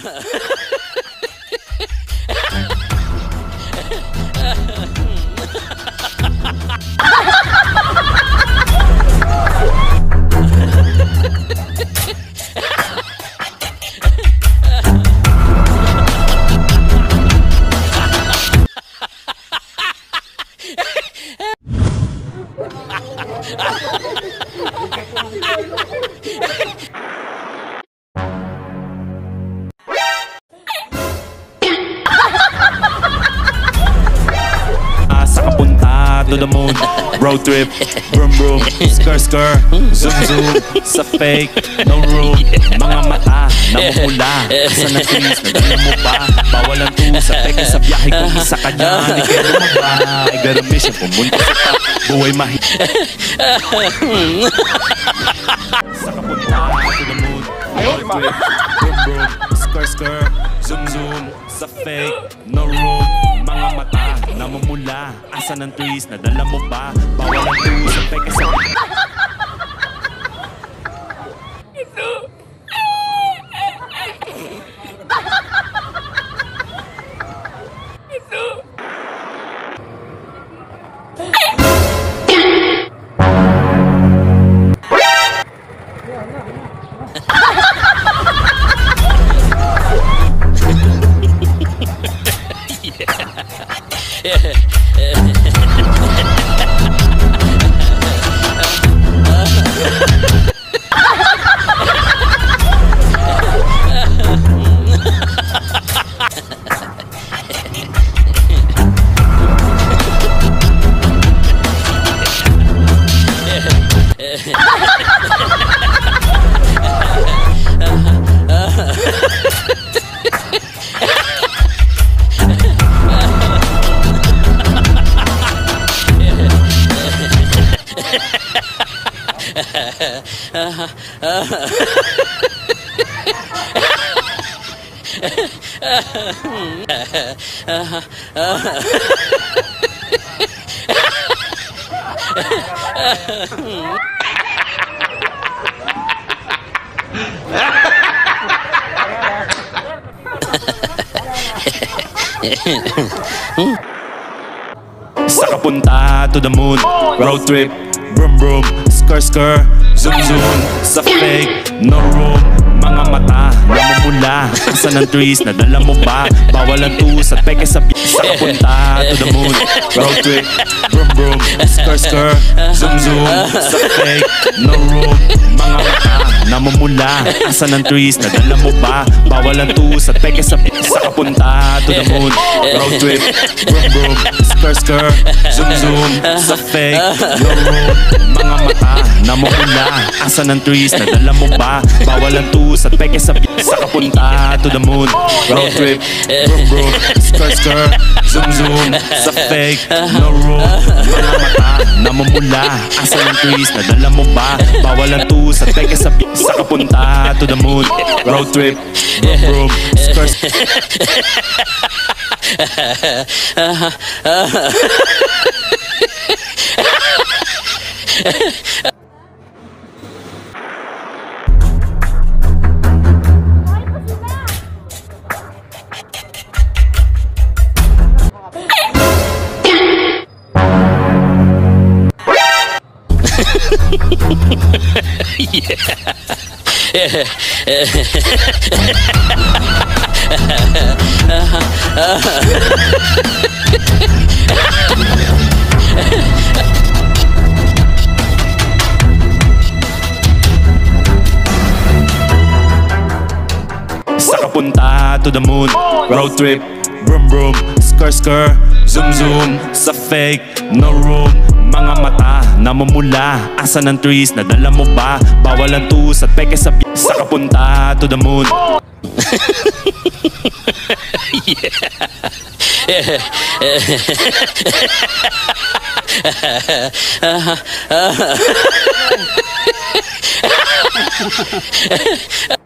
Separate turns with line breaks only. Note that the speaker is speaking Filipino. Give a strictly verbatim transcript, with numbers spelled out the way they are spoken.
To the moon, road trip, vroom vroom, skr skr, zoom zoom, sa fake, no room, mga mata, namumula, asa na twist, nadala mo ba? Bawal ang tusa, peke sa biyahe kung isa ka dyan, di kayo lumaba, ay gara mission, pumunta sa top, buhay mahi. Sa kapunta, to the moon, road trip, vroom vroom, skr skr, zoom zoom, sa fake, no room, mga mata, namumula, asa ng twist, nadala mo ba? Bawal ang tusa, peke sa... Ito! Ito! Sa kapunta to the moon, road trip, vroom vroom, skr skr, zoom zoom, sa fake, no room, mga mata, namumula, asa ng twist, nadala mo ba? Bawal ang tusa, peke sa bi. Sa kapunta to the moon, road trip, vroom vroom, skr skr, zoom zoom, sa fake, no room, mga mata, namumula, asa ng twist, nadala mo ba? Bawal ang tusa, peke sa bi. Sa kapunta to the moon, road trip, vroom vroom, skr skr, zoom zoom, sa fake, no room, mga mata, namumula, asa ng twist, nadala mo ba? Bawal ang tusa, peke sa bi. Sa kapunta to the moon, road trip, vroom vroom, skr skr, zoom zoom, sa fake, no room, mga mata, namumula, asa ng twist, nadala mo ba? Bawal ang tusa, peke sa bi. Sa kapunta to the moon, road trip, vroom vroom, skr skr. Sa kapunta to the moon, road trip, vroom vroom, skr skr, zoom zoom, sa fake, no room, mga mata, namumula, asa ng twist, nadala mo ba? Bawal ang tusa, peke sa bi. Sa kapunta to the moon. Yeah.